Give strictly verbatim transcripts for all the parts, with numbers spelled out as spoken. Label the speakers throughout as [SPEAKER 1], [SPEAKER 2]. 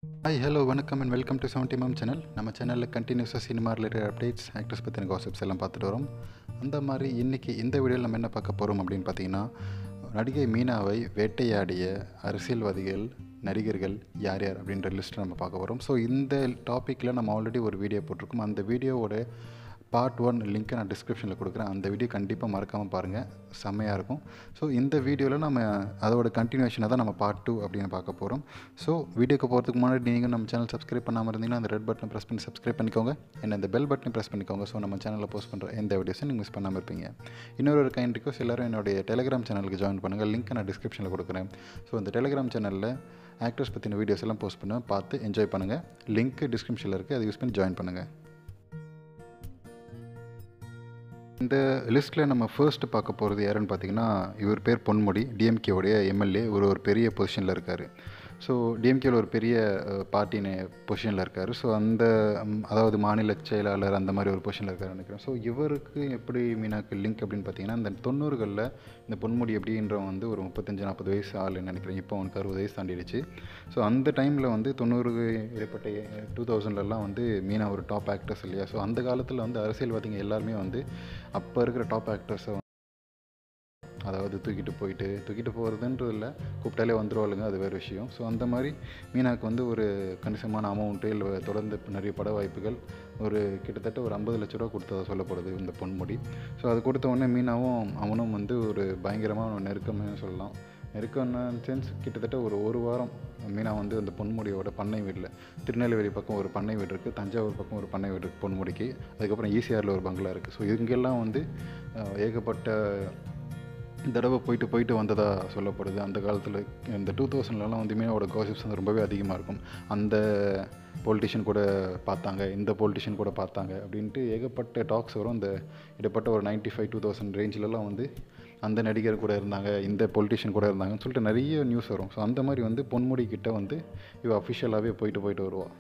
[SPEAKER 1] Hi hello வணக்கம் and welcome to seventy mm channel. நம்ம சேனலில் கண்டினியூஸாக சினிமா ரிலேட்டட் அப்டேட்ஸ், ஆக்டர்ஸ் பற்றின காசிப்ஸ் எல்லாம் பார்த்துட்டு வரோம். அந்த மாதிரி இன்றைக்கி இந்த வீடியோவில் நம்ம என்ன பார்க்க போகிறோம் அப்படின்னு பார்த்தீங்கன்னா, நடிகை மீனாவை வேட்டையாடிய அரசியல்வாதிகள், நடிகர்கள் யார் யார் அப்படின்ற லிஸ்ட்டை நம்ம பார்க்க போகிறோம். ஸோ இந்த டாப்பிக்கில் நம்ம ஆல்ரெடி ஒரு வீடியோ போட்டிருக்கோம். அந்த வீடியோவோட பார்ட் ஒன் லிங்க்கை நான் டிஸ்கிரிப்ஷனில் கொடுக்குறேன். அந்த வீடியோ கண்டிப்பாக மறக்காமல் பாருங்கள், செம்மையாக இருக்கும். ஸோ இந்த வீடியோவில் நம்ம அதோட கண்டினியூஷனை தான் நம்ம பார்ட் டூ அப்படின்னு பார்க்க போகிறோம். ஸோ வீடியோக்கு போகிறதுக்கு முன்னாடி நீங்கள் நம்ம சேனல் சப்ஸ்கிரைப் பண்ணாமல் இருந்தீங்கன்னா அந்த ரெட் பட்டனை ப்ரெஸ் பண்ணி சப்ஸ்கிரைப் பண்ணிக்கோங்க, என்ன இந்த பெல் பட்டனை ப்ரெஸ் பண்ணிக்கோங்க. ஸோ நம்ம சேனலில் போஸ்ட் பண்ணுற எந்த வீடியோஸும் நீங்கள் மிஸ் பண்ணாமல் இருப்பீங்க. இன்னொரு ஒரு கைண்ட் ரிக்வெஸ்ட், எல்லோரும் என்னுடைய டெலிகிராம் சேனலுக்கு ஜாயின் பண்ணுங்கள். லிங்க்கை நான் டிஸ்கிரிப்ஷனில் கொடுக்குறேன். ஸோ இந்த டெலிகிராம் சேனலில் ஆக்டர்ஸ் பற்றின வீடியோஸ் எல்லாம் போஸ்ட் பண்ணுவேன், பார்த்து என்ஜாய் பண்ணுங்கள். லிங்க் டிஸ்கிரிப்ஷனில் இருக்குது, அதை யூஸ் பண்ணி ஜாயின் பண்ணுங்கள். இந்த லிஸ்ட்டில் நம்ம ஃபர்ஸ்ட் பார்க்க போகிறது யாருன்னு பார்த்தீங்கன்னா, இவர் பேர் பொன்முடி, டிஎம்கேவுடைய எம்எல்ஏ. ஒரு ஒரு பெரிய பொசிஷனில் இருக்கார். ஸோ டிஎம்கேவில் ஒரு பெரிய பார்ட்டின பொசிஷனில் இருக்கார். ஸோ அந்த அதாவது மாநில செயலாளர் அந்த மாதிரி ஒரு பொசிஷனில் இருக்கார் நினைக்கிறேன். ஸோ இவருக்கு எப்படி மீனாக்கு லிங்க் அப்படின்னு பார்த்தீங்கன்னா, இந்த தொண்ணூறுகளில் இந்த பொன்முடி அப்படின்றவன் வந்து ஒரு முப்பத்தஞ்சு நாற்பது வயசு ஆளுன்னு நினைக்கிறேன். இப்போ அவனுக்கு அறுபது வயசு தாண்டிடுச்சு. ஸோ அந்த டைமில் வந்து தொண்ணூறு இடைப்பட்ட டூ தௌசண்ட்லலாம் வந்து மீனா ஒரு டாப் ஆக்டர்ஸ் இல்லையா. ஸோ அந்த காலத்தில் வந்து அரசியல்வாதிங்க எல்லாருமே வந்து அப்போ இருக்கிற டாப் ஆக்டர்ஸை அதாவது தூக்கிட்டு போயிட்டு தூக்கிட்டு போகிறதுன்றது இல்லை, கூப்பிட்டாலே வந்துடுவாளுங்க, அது வேறு விஷயம். ஸோ அந்த மாதிரி மீனாவுக்கு வந்து ஒரு கணிசமான அமௌண்ட்டு இல்லை தொடர்ந்து நிறைய பட வாய்ப்புகள் ஒரு கிட்டத்தட்ட ஒரு ஐம்பது லட்ச ரூபா கொடுத்ததாக சொல்லப்படுது இந்த பொன்முடி. ஸோ அது கொடுத்த உடனே மீனாவும் அவனும் வந்து ஒரு பயங்கரமாக நெருக்கமே சொல்லலாம். நெருக்கம்னா சென்ஸ் கிட்டத்தட்ட ஒரு ஒரு வாரம் மீனா வந்து அந்த பொன்முடியோட பண்ணை வீட்டில், திருநெல்வேலி பக்கம் ஒரு பண்ணை வீடு இருக்குது, தஞ்சாவூர் பக்கம் ஒரு பண்ணை வீடு இருக்குது பொன்முடிக்கு, அதுக்கப்புறம் ஈசிஆரில் ஒரு பங்களா இருக்குது. ஸோ இங்கெல்லாம் வந்து ஏகப்பட்ட தடவை போயிட்டு போயிட்டு வந்ததாக சொல்லப்படுது. அந்த காலத்தில் இந்த டூ தௌசண்ட்லலாம் வந்து மீனாவோட காசிப்ஸ் வந்து ரொம்பவே அதிகமாக இருக்கும். அந்த பொலிட்டிஷியன் கூட பார்த்தாங்க, இந்த பொலிட்டிஷியன் கூட பார்த்தாங்க அப்படின்ட்டு ஏகப்பட்ட டாக்ஸ் வரும். இந்த இடப்பட்ட ஒரு நைன்ட்டி ஃபைவ் டூ தௌசண்ட் ரேஞ்சிலலாம் வந்து அந்த நடிகர் கூட இருந்தாங்க, இந்த பொலிட்டிஷியன் கூட இருந்தாங்கன்னு சொல்லிட்டு நிறைய நியூஸ் வரும். ஸோ அந்த மாதிரி வந்து பொன்முடி கிட்ட வந்து இவ அஃபிஷியலாகவே போயிட்டு போயிட்டு வருவாள்.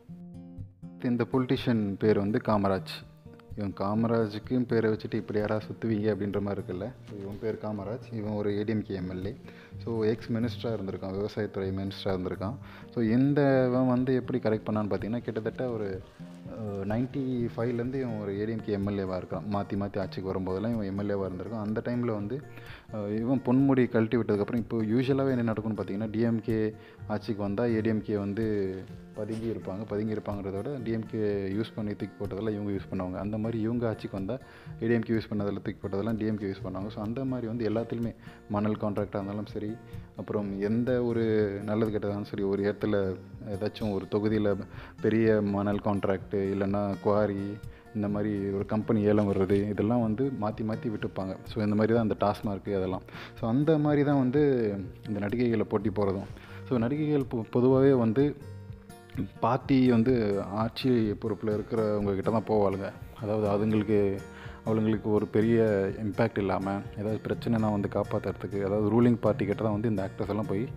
[SPEAKER 1] இந்த பொலிட்டிஷியன் பேர் வந்து காமராஜ். இவன் காமராஜுக்கும் பேரை வச்சுட்டு இப்படி யாராவது சுற்றுவீங்க அப்படின்ற மாதிரி இருக்குல்ல. ஸோ இவன் பேர் காமராஜ். இவன் ஒரு ஏடிஎம்கே எம்எல்ஏ. ஸோ எக்ஸ் மினிஸ்டராக இருந்திருக்கான், விவசாயத்துறை மினிஸ்டராக இருந்திருக்கான். ஸோ இந்த இவன் வந்து எப்படி கரெக்ட் பண்ணான்னு பார்த்தீங்கன்னா, கிட்டத்தட்ட ஒரு நைன்ட்டி ஃபைவ்லேருந்து இவன் ஒரு ஏடிஎம்கே எம்எல்ஏவாக இருக்கான். மாற்றி மாற்றி ஆட்சிக்கு வரும்போதெல்லாம் இவன் எம்எல்ஏவாக இருந்திருக்கான். அந்த டைமில் வந்து இவன் பொன்முடி கழட்டி விட்டதுக்கப்புறம் இப்போ யூஸ்வலாகவே என்ன நடக்கும்னு பார்த்தீங்கன்னா, டிஎம்கே ஆட்சிக்கு வந்தால் ஏடிஎம்கே வந்து பதுங்கி இருப்பாங்க. பதுங்கி இருப்பாங்கிறத விட டிஎம்கே யூஸ் பண்ணி தூக்கி போட்டதெல்லாம் இவங்க யூஸ் பண்ணுவாங்க. அந்த மாதிரி இவங்க ஆட்சிக்கு வந்தால் ஏடிஎம்கே யூஸ் பண்ணதெல்லாம் தூக்கி போட்டதெல்லாம் டிஎம்கே யூஸ் பண்ணுவாங்க. ஸோ அந்த மாதிரி வந்து எல்லாத்துலேயுமே மணல் கான்ட்ராக்டாக இருந்தாலும் சரி, அப்புறம் எந்த ஒரு நல்லது கெட்டதாலும் சரி, ஒரு இடத்துல ஏதாச்சும் ஒரு தொகுதியில் பெரிய மணல் கான்ட்ராக்டு இல்லைன்னா குவாரி இந்த மாதிரி ஒரு கம்பெனி ஏலம் வர்றது, இதெல்லாம் வந்து மாற்றி மாற்றி விட்டுப்பாங்க. ஸோ இந்த மாதிரி தான் அந்த டாஸ்மார்க்கு அதெல்லாம். ஸோ அந்த மாதிரி தான் வந்து இந்த நடிகைகளை போட்டி போகிறதும். ஸோ நடிகைகள் பொ பொதுவாகவே வந்து பார்ட்டி வந்து ஆட்சி பொறுப்பில் இருக்கிறவங்க கிட்ட தான் போவாளுங்க. அதாவது அதுங்களுக்கு அவளுங்களுக்கு ஒரு பெரிய இம்பேக்ட் இல்லாமல் ஏதாவது பிரச்சனைனா வந்து காப்பாற்றுறதுக்கு, அதாவது ரூலிங் பார்ட்டி கிட்ட தான் வந்து இந்த ஆக்டர்ஸ் எல்லாம் போய்.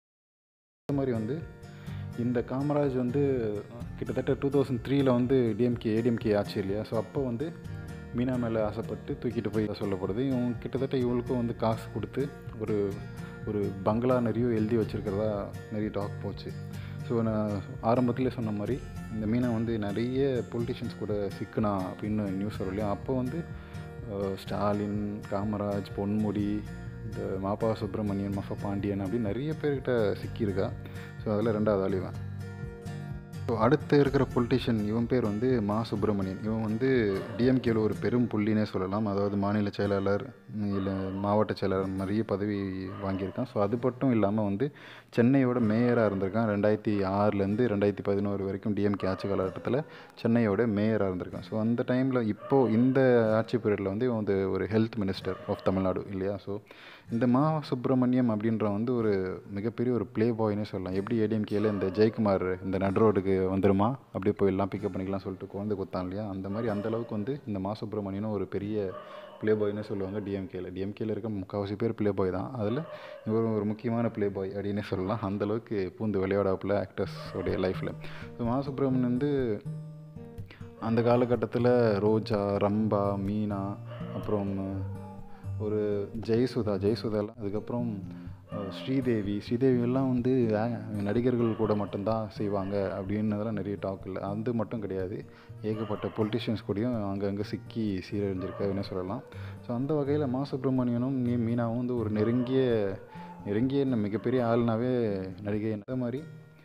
[SPEAKER 1] அந்த மாதிரி வந்து இந்த காமராஜ் வந்து கிட்டத்தட்ட டூ தௌசண்ட் த்ரீயில் வந்து டிஎம்கே ஏடிஎம்கே ஆச்சு இல்லையா. ஸோ அப்போ வந்து மீனா மேலே ஆசைப்பட்டு தூக்கிட்டு போய் சொல்லப்படுது. இவங்க கிட்டத்தட்ட இவங்களுக்கும் வந்து காசு கொடுத்து ஒரு ஒரு பங்களா நிறைய எழுதி வச்சுருக்கிறதா நிறைய டாக் போச்சு. ஸோ நான் ஆரம்பத்திலே சொன்ன மாதிரி இந்த மீனா வந்து நிறைய பொலிட்டிஷியன்ஸ் கூட சிக்குனா அப்படின்னு நியூஸ் வரும் இல்லையா. அப்போ வந்து ஸ்டாலின், காமராஜ், பொன்முடி, இந்த மாப்பா சுப்பிரமணியன், மஃபா பாண்டியன் அப்படின்னு நிறைய பேர்கிட்ட சிக்கியிருக்கா. ஸோ அதில் ரெண்டாவது ஆளிவன். ஸோ அடுத்து இருக்கிற பொலிட்டிஷியன் இவன் பேர் வந்து மா சுப்பிரமணியன். இவன் வந்து டிஎம்கேவில் ஒரு பெரும் புள்ளினே சொல்லலாம். அதாவது மாநில செயலாளர் இல்லை மாவட்ட செயலாளர் நிறைய பதவி வாங்கியிருக்கான். ஸோ அது மட்டும் இல்லாமல் வந்து சென்னையோட மேயராக இருந்திருக்கான். ரெண்டாயிரத்தி ஆறுலேருந்து ரெண்டாயிரத்தி பதினோரு வரைக்கும் டிஎம்கே ஆட்சி காலகட்டத்தில் சென்னையோட மேயராக இருந்திருக்கான். ஸோ அந்த டைமில் இப்போது இந்த ஆட்சி பீரியடில் வந்து இவன் வந்து ஒரு ஹெல்த் மினிஸ்டர் ஆஃப் தமிழ்நாடு இல்லையா. ஸோ இந்த மா சுப்பிரமணியம் அப்படின்ற வந்து ஒரு மிகப்பெரிய ஒரு ப்ளே பாய்னே சொல்லலாம். எப்படி ஏடிஎம்கேயில் இந்த ஜெயக்குமார் இந்த நடுரோடுக்கு வந்துருமா அப்படியே போயிடலாம் பிக்கப் பண்ணிக்கலாம் சொல்லிட்டு குழந்தை கொடுத்தான் இல்லையா, அந்த மாதிரி அந்தளவுக்கு வந்து இந்த மா சுப்பிரமணியனும் ஒரு பெரிய ப்ளே பாய்னே சொல்லுவாங்க டிஎம்கேயில். டிஎம்கேயில் இருக்க முக்கால்வாசி பேர் ப்ளே பாய் தான், அதில் இவர் ஒரு முக்கியமான ப்ளே பாய் அப்படின்னே சொல்லலாம். அந்தளவுக்கு பூந்து விளையாடாப்புல ஆக்டர்ஸோடைய லைஃப்பில். ஸோ மா சுப்பிரமணியன் வந்து அந்த காலகட்டத்தில் ரோஜா, ரம்பா, மீனா, அப்புறம் ஒரு ஜெயசுதா ஜெயசுதாலாம் அதுக்கப்புறம் ஸ்ரீதேவி ஸ்ரீதேவி எல்லாம் வந்து நடிகர்கள் கூட மட்டும்தான் செய்வாங்க அப்படின்னதெல்லாம் நிறைய டாக் இல்லை. அது மட்டும் கிடையாது, ஏகப்பட்ட பொலிட்டிஷியன்ஸ் கூடயும் அங்கங்கே சிக்கி சீரழிஞ்சிருக்காருன்னு சொல்லலாம். ஸோ அந்த வகையில் மா சுப்பிரமணியனும் நீ மீனாவும் வந்து ஒரு நெருங்கிய நெருங்கிய மிகப்பெரிய ஆள்னாவே நடிகை. அந்த மாதிரி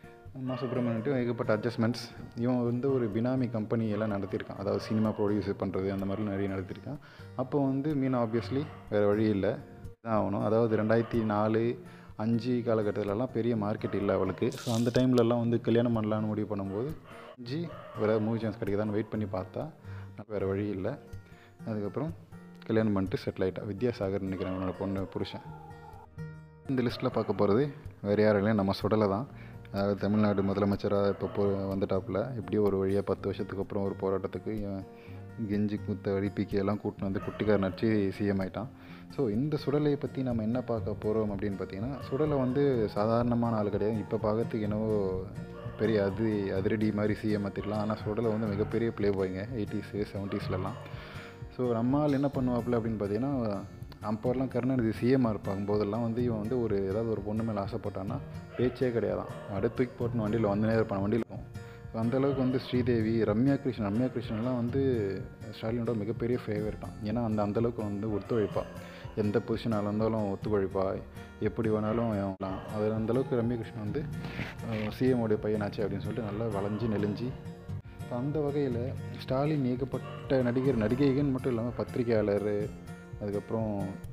[SPEAKER 1] மா சுப்பிரமணியன்ட்டும் ஏகப்பட்ட அட்ஜஸ்ட்மெண்ட்ஸ். இவன் வந்து ஒரு பினாமி கம்பெனி எல்லாம் நடத்தியிருக்கான், அதாவது சினிமா ப்ரொடியூஸ் பண்ணுறது அந்த மாதிரிலாம் நிறைய நடத்தியிருக்கான். அப்போ வந்து மீனா ஆப்வியஸ்லி வேறு வழி இல்லை தான் ஆகணும். அதாவது ரெண்டாயிரத்தி நாலு அஞ்சு காலகட்டத்திலலாம் பெரிய மார்க்கெட் இல்லை அவளுக்கு. ஸோ அந்த டைம்லலாம் வந்து கல்யாணம் பண்ணலான்னு முடிவு பண்ணும்போது அஞ்சு வேறு மூவி சான்ஸ் கிடைக்குதான்னு வெயிட் பண்ணி பார்த்தா வேறு வழி இல்லை. அதுக்கப்புறம் கல்யாணம் பண்ணிட்டு செட்டில் ஆகிட்டா. வித்யாசாகர் நினைக்கிறேன் அவனோட பொண்ணு புருஷன். இந்த லிஸ்ட்டில் பார்க்க போகிறது வேறு யாரும் இல்லை, நம்ம சுடலை தான். அதாவது தமிழ்நாடு முதலமைச்சராக இப்போ போ வந்துட்டாப்புல. எப்படியோ ஒரு வழியாக பத்து வருஷத்துக்கு அப்புறம் ஒரு போராட்டத்துக்கு கெஞ்சி குத்த வழிப்பிக்கு எல்லாம் கூட்டின்னு வந்து குட்டிக்கார் நடிச்சு சிஎம் ஆகிட்டான். ஸோ இந்த சுடலையை பற்றி நம்ம என்ன பார்க்க போகிறோம் அப்படின்னு பார்த்தீங்கன்னா, சுடலை வந்து சாதாரணமான ஆள் கிடையாது. இப்போ பார்க்கறதுக்கு என்னவோ பெரிய அது அதிரடி மாதிரி சிஎம் மாற்றிடலாம். ஆனால் சுடலை வந்து மிகப்பெரிய ப்ளே பாய்ங்க எயிட்டிஸு செவன்ட்டீஸ்லலாம். ஸோ நம்ம ஆள் என்ன பண்ணுவாப்புல அப்படின்னு பார்த்தீங்கன்னா, அப்போல்லாம் கருணாநிதி சிஎம்மாக இருப்பாங்க போதெல்லாம் வந்து இவன் வந்து ஒரு ஏதாவது ஒரு பொண்ணு மேலே ஆசைப்பட்டான்னா பேச்சே கிடையாதான், அடுத்து தூக்கி போட்டுன்னு வண்டியில் வந்து நேரம் இருப்பான் வண்டியில் இருக்கும். ஸோ அந்தளவுக்கு வந்து ஸ்ரீதேவி, ரம்யா கிருஷ்ணன் ரம்யா கிருஷ்ணன்லாம் வந்து ஸ்டாலினோட மிகப்பெரிய ஃபேவரட்டான். ஏன்னா அந்த அந்தளவுக்கு வந்து ஒத்துழைப்பா, எந்த பொசிஷனாக இருந்தாலும் ஒத்துழைப்பா, எப்படி வேணாலும் வாங்கலாம். அது அந்தளவுக்கு ரம்யா கிருஷ்ணன் வந்து சிஎம்மோடைய பையனாச்சு அப்படின்னு சொல்லிட்டு நல்லா வளைஞ்சி நெளிஞ்சு. அந்த வகையில் ஸ்டாலின் ஏகப்பட்ட நடிகர் நடிகைகள் மட்டும் இல்லாமல் பத்திரிகையாளர், அதுக்கப்புறம்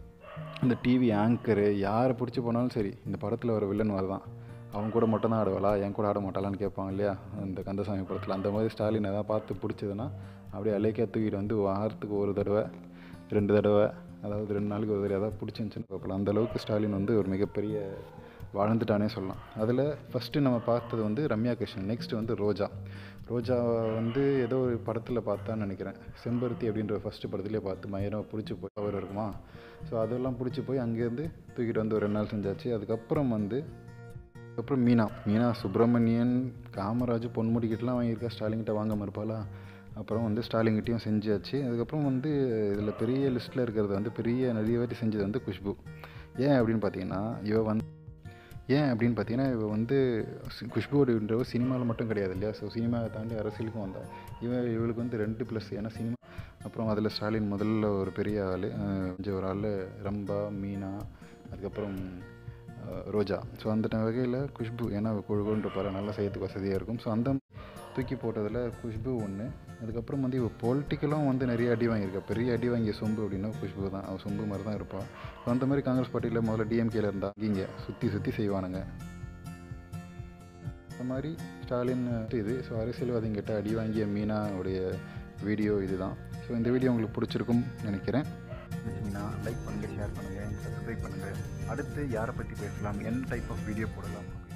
[SPEAKER 1] இந்த டிவி ஆங்கரு, யாரை பிடிச்சி போனாலும் சரி இந்த படத்தில் வர வில்லன் மாதிரி தான், அவங்க கூட மட்டும் தான் ஆடுவாளா, என் கூட ஆட மாட்டாளான்னு கேட்பாங்க இல்லையா இந்த கந்தசாமி படத்தில். அந்த மாதிரி ஸ்டாலின் எதாவது பார்த்து பிடிச்சதுன்னா அப்படியே அலைக்கா தூக்கிட்டு வந்து வாரத்துக்கு ஒரு தடவை ரெண்டு தடவை அதாவது ரெண்டு நாளைக்கு ஒரு தடவை ஏதாவது பிடிச்சிருந்துச்சின்னு பார்ப்பலாம். அந்தளவுக்கு ஸ்டாலின் வந்து ஒரு மிகப்பெரிய வாழ்ந்துட்டானே சொல்லலாம். அதில் ஃபஸ்ட்டு நம்ம பார்த்தது வந்து ரம்யா கிருஷ்ணன். நெக்ஸ்ட்டு வந்து ரோஜா. ரோஜா வந்து ஏதோ ஒரு படத்தில் பார்த்தான்னு நினைக்கிறேன், செம்பருத்தி அப்படின்ற ஃபஸ்ட்டு படத்துலேயே பார்த்து மயிரம் பிடிச்சி போய் அவர் இருக்குமா. ஸோ அதெல்லாம் பிடிச்சி போய் அங்கேருந்து தூக்கிட்டு வந்து ஒரு ரெண்டு நாள் செஞ்சாச்சு. அதுக்கப்புறம் வந்து அதுக்கப்புறம் மீனா மீனா சுப்பிரமணியன் காமராஜ் பொன்முடிக்கிட்டலாம் வாங்கியிருக்கா, ஸ்டாலின்கிட்ட வாங்க மறுப்பாளா. அப்புறம் வந்து ஸ்டாலின்கிட்டையும் செஞ்சாச்சு. அதுக்கப்புறம் வந்து இதில் பெரிய லிஸ்ட்டில் இருக்கிறது வந்து பெரிய நிறைய வாட்டி செஞ்சது வந்து குஷ்பு. ஏன் அப்படின்னு பார்த்தீங்கன்னா இவ வந்து ஏன் அப்படின்னு பார்த்தீங்கன்னா இவ வந்து குஷ்புன்றவ சினிமாவில் மட்டும் கிடையாது இல்லையா. ஸோ சினிமாவை தாண்டி அரசியலுக்கும் வந்தாள். இவன் இவளுக்கு வந்து ரெண்டு ப்ளஸ், ஏன்னா சினிமா அப்புறம் அதில் ஸ்டாலின் முதல்ல ஒரு பெரிய ஆள், கொஞ்சம் ஒரு ஆள் ரம்பா, மீனா, அதுக்கப்புறம் ரோஜா. ஸோ அந்த வகையில் குஷ்பு, ஏன்னா கொழுகுன்ற பாரு நல்லா செய்யறதுக்கு வசதியாக இருக்கும். ஸோ அந்த தூக்கி போட்டதில் குஷ்பு ஒன்று. அதுக்கப்புறம் வந்து இவள் பொலிட்டிக்கலும் வந்து நிறைய அடி வாங்கியிருக்கா. பெரிய அடி வாங்கிய சொம்பு அப்படின்னா குஷ்பு தான். அவள் சொம்பு மாதிரி தான் இருப்பாள். ஸோ அந்த மாதிரி காங்கிரஸ் பார்ட்டியில் முதல்ல டிஎம்கேல இருந்தால் இங்கே சுற்றி சுற்றி செய்வானுங்க. அந்த மாதிரி ஸ்டாலின் இது. ஸோ அரசியல்வாதிங்கிட்ட அடி வாங்கிய மீனாவுடைய வீடியோ இது தான். ஸோ இந்த வீடியோ உங்களுக்கு பிடிச்சிருக்கும் நினைக்கிறேன். பிடிச்சிங்கன்னா லைக் பண்ணுங்கள், ஷேர் பண்ணுங்கள், சப்ஸ்கிரைப் பண்ணுங்கள். அடுத்து யாரை பற்றி பேசலாம், என்ன டைப் ஆஃப் வீடியோ போடலாம்